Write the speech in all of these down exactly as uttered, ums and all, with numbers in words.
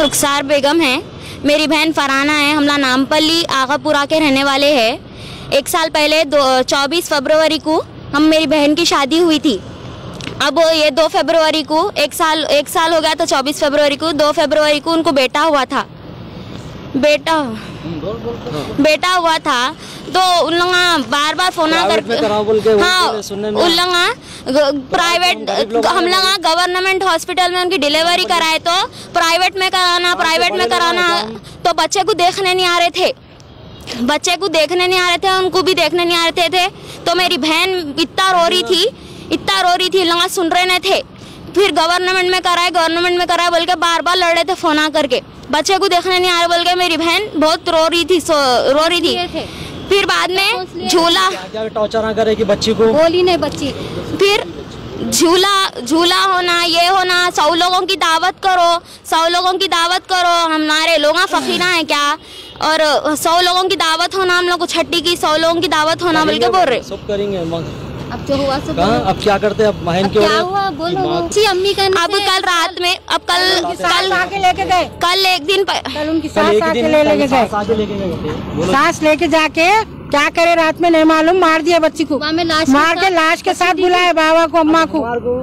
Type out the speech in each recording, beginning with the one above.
रुखसार बेगम है, मेरी बहन फरहाना है। हमला नामपल्ली आगापुरा के रहने वाले हैं। एक साल पहले दो चौबीस फरवरी को हम मेरी बहन की शादी हुई थी। अब ये दो फरवरी को एक साल एक साल हो गया, तो चौबीस फरवरी को दो फरवरी को उनको बेटा हुआ था। बेटा बेटा हुआ था तो उन लोग बार बार फोन कर हाँ उन लोग प्राइवेट हम लोग गवर्नमेंट हॉस्पिटल में उनकी डिलीवरी कराए तो प्राइवेट में कराना प्राइवेट में कराना तो बच्चे को देखने नहीं आ रहे थे बच्चे को देखने नहीं आ रहे थे उनको भी देखने नहीं आ रहे थे। तो मेरी बहन इतना रो रही थी इतना रो रही थी लोग सुन रहे नहीं थे। फिर गवर्नमेंट में कराए गवर्नमेंट में कराए बोल के बार बार लड़ रहे थे फोन आ करके, बच्चे को देखने नहीं आ रहे बोल के मेरी बहन बहुत रो रही थी रो रही थी। फिर बाद में झूला टॉर्चर करे कि बच्ची को बोली नहीं बच्ची, फिर झूला झूला होना ये होना, सौ लोगों की दावत करो सौ लोगों की दावत करो, हमारे लोग फकीरा हैं क्या, और सौ लोगों की दावत होना, हम लोग को छठी की सौ लोगों की दावत होना बोल के बोल रहे। सब करेंगे अब जो हुआ सब अब क्या करते हैं, अब बहन के क्या हुआ बोलो अम्मी का। अब कल रात में अब कल कल आके लेके गए कल एक दिन कल उनकी सास आके ले लेके गए सास लेके जाके क्या करे रात में नहीं मालूम, मार दिया बच्ची को, मार के लाश के साथ बुलाए बाबा को अम्मा को।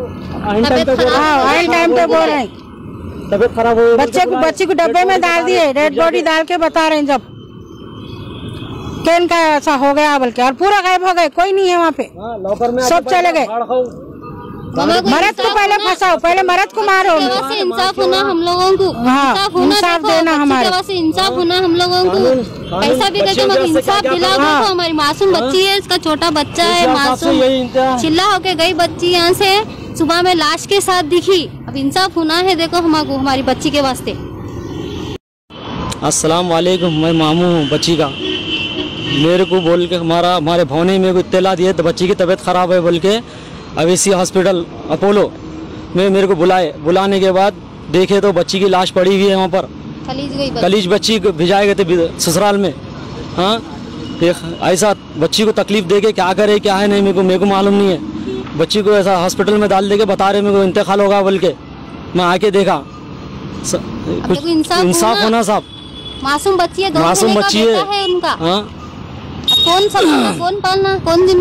आइन टाइम पे बोल रहे हैं तबीयत खराब हो बच्चे को बच्ची को डब्बे में डाल दिए, रेड बॉडी डाल के बता रहे हैं जब केन का ऐसा हो गया बोल के, और पूरा गायब हो गए, कोई नहीं है वहाँ पे, सब चले गए। मर्द को पहले फंसाओ, पहले मर्द को मारो। इंसाफ होना हम लोगों को, हाँ इंसाफ देना हमारे, इंसाफ होना हम लोगों को, पैसा भी करके मगर इंसाफ दिलाओ। देखो हमारी मासूम बच्ची है, इसका छोटा बच्चा है मासूम, चिल्ला होके गई बच्ची यहाँ से, सुबह में लाश के साथ दिखी। अब इंसाफ होना है देखो हमको हमारी बच्ची के वास्ते। अस्सलाम वालेकुम, मैं मामू हूँ बच्ची का। मेरे को बोल के हमारा हमारे भौने मेरे को इत्तला दिए तो बच्ची की तबीयत खराब है बोल के अब इसी हॉस्पिटल अपोलो में मेरे को बुलाए। बुलाने के बाद देखे तो बच्ची की लाश पड़ी हुई है वहाँ पर, कलीज बच्ची को भिजाए गए थे ससुराल में। हाँ ऐसा बच्ची को तकलीफ दे के क्या करे क्या है नहीं मेरे को मेरे को मालूम नहीं है। बच्ची को ऐसा हॉस्पिटल में डाल दे के बता रहे मेरे को इंतकाल होगा बोल के, मैं आके देखा। कुछ इंसाफ होना साहब, मासूम बच्ची है, मासूम बच्ची है। उनका हाँ कौन सा कौन पालना कौन